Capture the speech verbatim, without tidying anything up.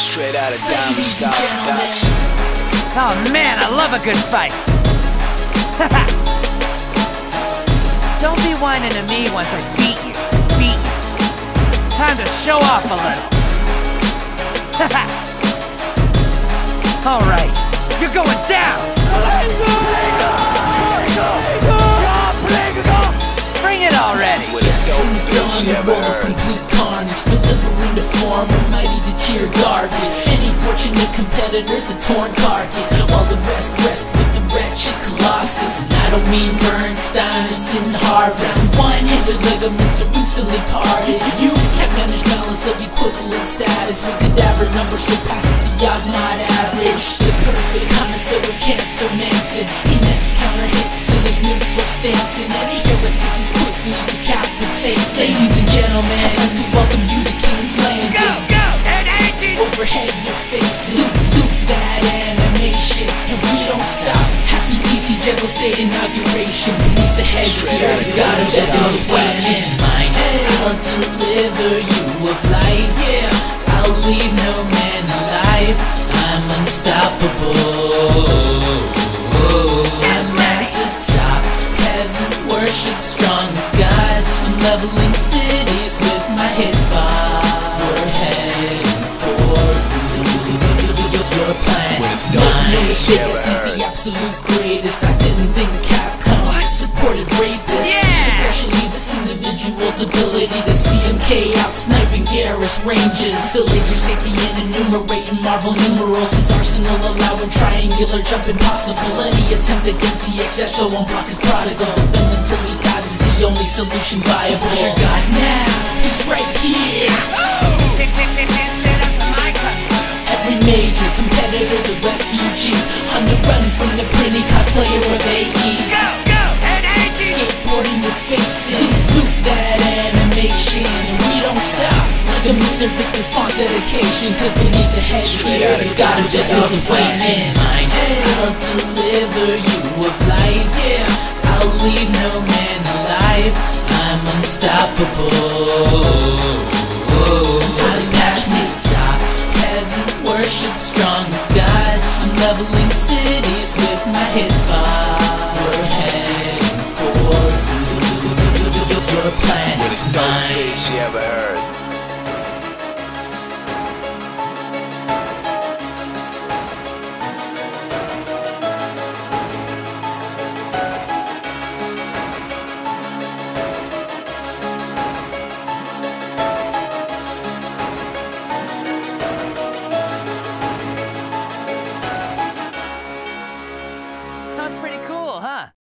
Straight out of Diamond Style Production. Oh man, I love a good fight. Don't be whining to me once I beat you. Beat you. Time to show off a little. Alright, you're going down! Bring it already! Guess who's done the role of complete carnage, delivering the form of mighty to tear garbage. Any fortunate competitors a torn carcass, while the rest rest with the wretched colossus. And I don't mean Bernstein or Sin Harvest, one-handed ligaments are instantly parted. You can't manage balance of equivalent status when cadaver number surpasses the Osmod average. The perfect connoisseur of cancer Manson, he nets counter hits in his neutral stance, and any heretic is quickly decapitate. Ladies and gentlemen, I'd like to welcome you to King's Landing. Go, go, and eighteen! Overhead you're facing, loop, loop that animation, and we don't stop. Happy T C Jekyll State inauguration. Beneath the head here, the god of death is a plan in mine. I'll deliver you of life, yeah. I'll leave no man alive. I'm unstoppable. I'm at the top. Peasants worship strong as God. I'm leveling cities with my hip hop. We're heading for your planet's mine. No mistake, I seized the absolute greatest. I didn't think Capcom supported rapists, especially this individual's ability to C M K out sniping Garrus ranges. The laser sapient enumerating Marvel numerals, his arsenal allowing triangular jump impossible. Any attempt against the X S O on block is prodigal. Defend until he dies is the only solution viable. Your God now, he's right here. Every major competitor's a refugee on the run from the pretty cosplayer of A E. Go, go, and eighteen! Skateboarding your face in, loop, loop that animation, and we don't stop like a Mister Victor Font dedication. Cause beneath the head here, the god of death is a plan in mine. I'll deliver you of life, yeah. I'll leave no man alive. I'm unstoppable. I'm passionate top. Peasants worship strong as God. I'm leveling cities with my hip hop. We're heading for your planet's mine. You ever heard?